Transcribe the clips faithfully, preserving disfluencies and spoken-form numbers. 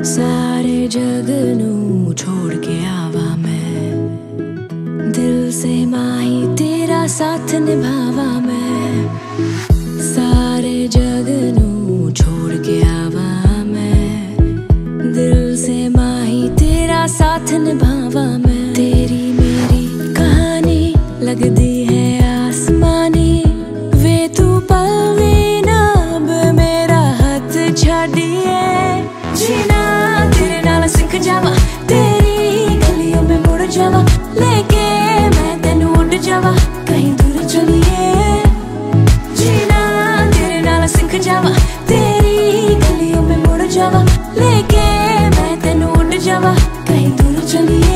सारे जग नू छोड़ के आवा मैं, दिल से माही तेरा साथ निभावा मैं। सारे जग नू छोड़ के आवा मैं, दिल से माही तेरा साथ निभावा मैं। तेरी मेरी कहानी लगदी है आसमानी, वे तू पलवी ना अब मेरा हाथ छाड़िए। जीना तेरे नाल सिख जावा, तेरी गलियों में मुड़ जावा, लेके मैं तेनू उड़ जावा कहीं दूर चलिए। जीना तेरे नाल सिख जावा, तेरी गलियों में मुड़ जावा, लेके मैं तेनू उड़ जावा कहीं दूर चलिए।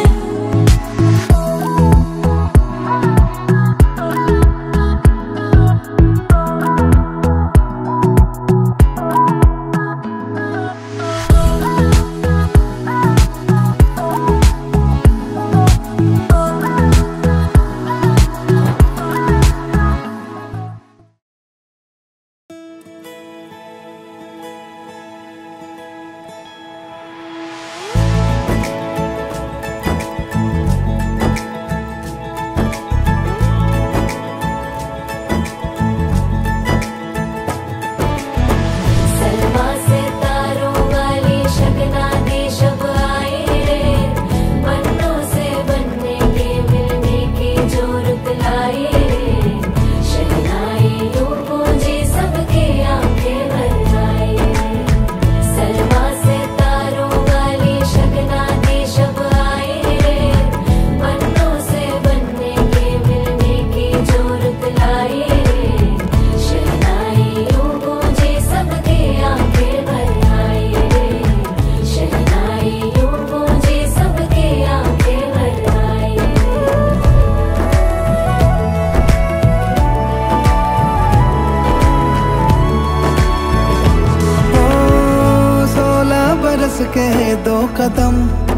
के दो कदम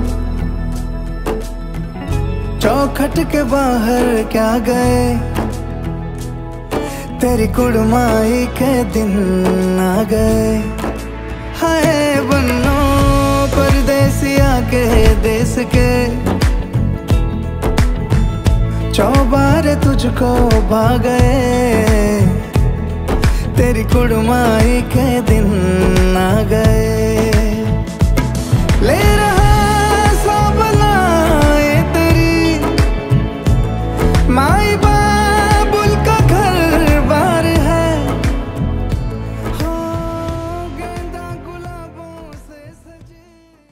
चौखट के बाहर क्या गए, तेरी कुड़माई के दिन आ गए। हाय बन्नो परदेसिया के देश के, चौबारे तुझको भा गए, तेरी कुड़माई के दिन आ गए। ले रहा सब लाए तेरी माई बाबुल का घर बार है, हो गेंदा गुलाबों से सजे।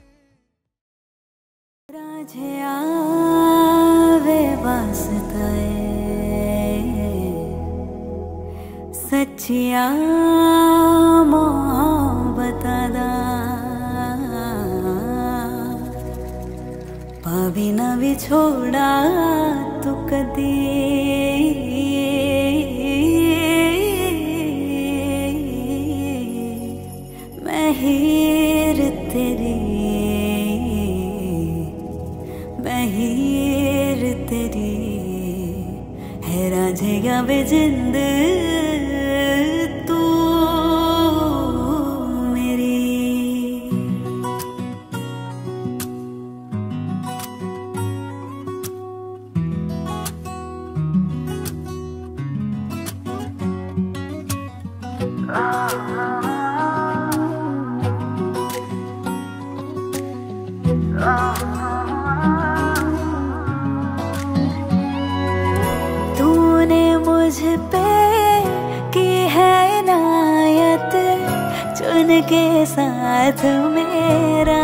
राझे आवे वास्ताए सच्चिया मोहब्बत दा, भाभी ना भी छोड़ा तू कदी, मैं हीर तेरी, मैं हीर तेरी, है राझेगा वे जिंद तू मेरी। तूने मुझ पे की है इनायत, चुन के साथ मेरा,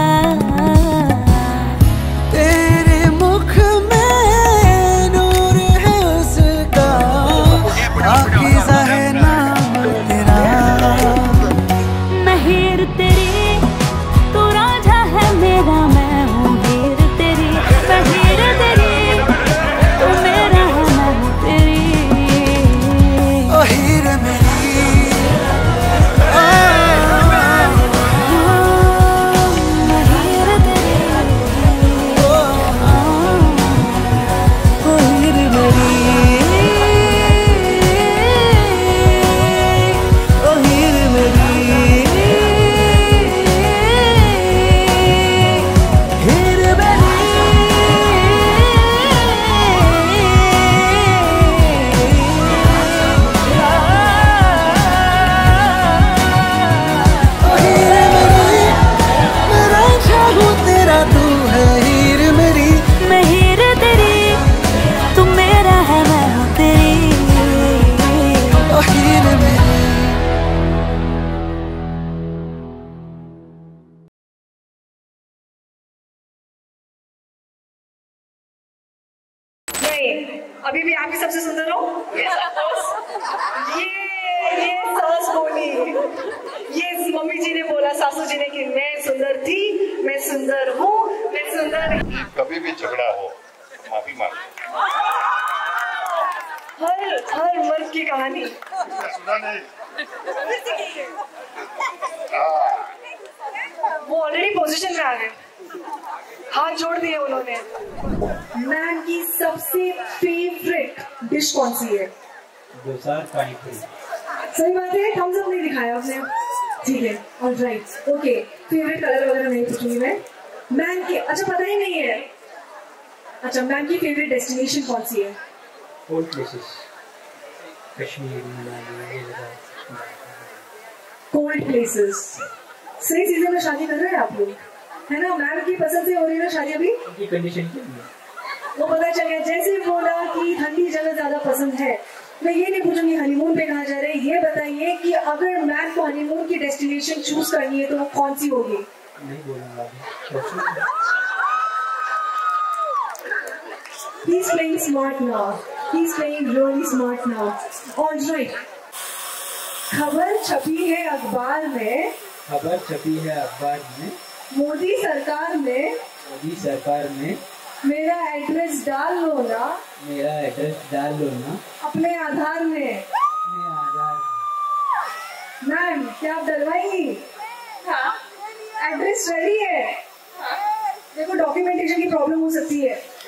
तेरे मुख में नूर है उसका, पाकीज़ा है नाम तेरा। मैं हीर तेरी, तू राझा है मेरा, मैं हूँ हीर तेरी, मैं हीर तेरी, तू मेरा है मैं हूँ तेरी। ओ हीर मेरी, ओ, अभी भी आप ही सबसे सुंदर हो? ये ये सास बोली, ये मम्मी जी ने बोला, सासू जी ने कि मैं सुंदर थी, मैं सुंदर हूँ, मैं सुंदर। कभी भी झगड़ा हो माफी मांग। हर हर मर्द की कहानी सुना नहीं। वो ऑलरेडी पोजीशन में आ गए, हाथ जोड़ दिए उन्होंने। मैम की सबसे फेवरेट डिश कौन सी है? डोसा पानी पूरी। सही बात है, थम्स अप नहीं दिखाया आपने। ठीक है, ऑलराइट, ओके। फेवरेट कलर वगैरह नहीं पूछूंगी मैं। मैम की, अच्छा पता ही नहीं है। अच्छा, मैम की फेवरेट डेस्टिनेशन कौन सी है? Cold places, Kashmir, Manali, cold places. सही सीजन में शादी कर रहे हैं आप लोग, है ना? मैम की पसंद से हो रही है ना शादी अभी? उनकी कंडीशन क्या है? वो पता चल गया, जैसे बोला कि ठंडी जगह ज्यादा पसंद है। मैं ये नहीं पूछूंगी हनीमून पे कहाँ जा रहे हैं, ये बताइए कि अगर मैम को हनीमून की डेस्टिनेशन चूज करनी है तो वो कौन सी होगी? नहीं बोलूंगा। He's playing smart now. He's playing really smart now. All right. खबर छपी है अखबार में। खबर छपी है अखबार में। मोदी सरकार में। मोदी सरकार में। मेरा एड्रेस डाल लो ना। मेरा एड्रेस डाल लो ना। अपने आधार में। अपने आधार में। मैम, क्या आप डलवाएंगी? हाँ। एड्रेस रेडी है। देखो, डॉक्यूमेंटेशन की प्रॉब्लम हो सकती है।